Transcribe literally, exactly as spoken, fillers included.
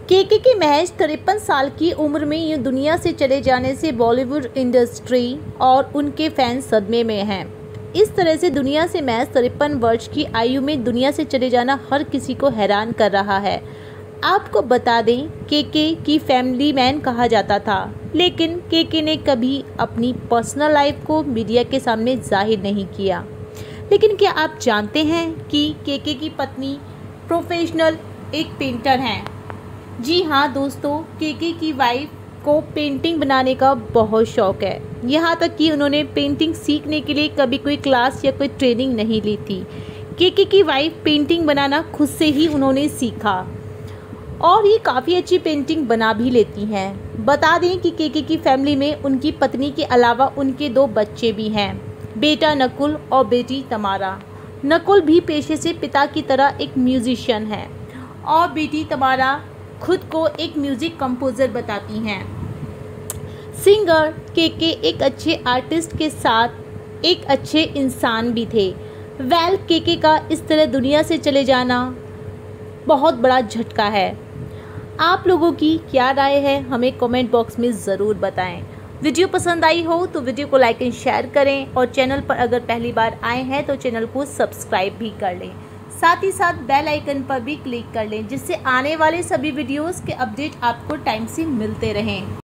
केके की महज तिरपन साल की उम्र में ये दुनिया से चले जाने से बॉलीवुड इंडस्ट्री और उनके फैंस सदमे में हैं। इस तरह से दुनिया से महज तिरपन वर्ष की आयु में दुनिया से चले जाना हर किसी को हैरान कर रहा है। आपको बता दें, केके की फैमिली मैन कहा जाता था, लेकिन केके ने कभी अपनी पर्सनल लाइफ को मीडिया के सामने जाहिर नहीं किया। लेकिन क्या आप जानते हैं कि केके की पत्नी प्रोफेशनल एक पेंटर हैं? जी हाँ दोस्तों, केके की वाइफ को पेंटिंग बनाने का बहुत शौक़ है। यहाँ तक कि उन्होंने पेंटिंग सीखने के लिए कभी कोई क्लास या कोई ट्रेनिंग नहीं ली थी। केके की वाइफ पेंटिंग बनाना खुद से ही उन्होंने सीखा और ये काफ़ी अच्छी पेंटिंग बना भी लेती हैं। बता दें कि केके की फैमिली में उनकी पत्नी के अलावा उनके दो बच्चे भी हैं, बेटा नकुल और बेटी तमारा। नकुल भी पेशे से पिता की तरह एक म्यूजिशियन है और बेटी तमारा खुद को एक म्यूज़िक कंपोज़र बताती हैं। सिंगर केके एक अच्छे आर्टिस्ट के साथ एक अच्छे इंसान भी थे। वेल, केके का इस तरह दुनिया से चले जाना बहुत बड़ा झटका है। आप लोगों की क्या राय है, हमें कमेंट बॉक्स में ज़रूर बताएं। वीडियो पसंद आई हो तो वीडियो को लाइक एंड शेयर करें और चैनल पर अगर पहली बार आए हैं तो चैनल को सब्सक्राइब भी कर लें। साथ ही साथ बेल आइकन पर भी क्लिक कर लें, जिससे आने वाले सभी वीडियोस के अपडेट आपको टाइम से मिलते रहें।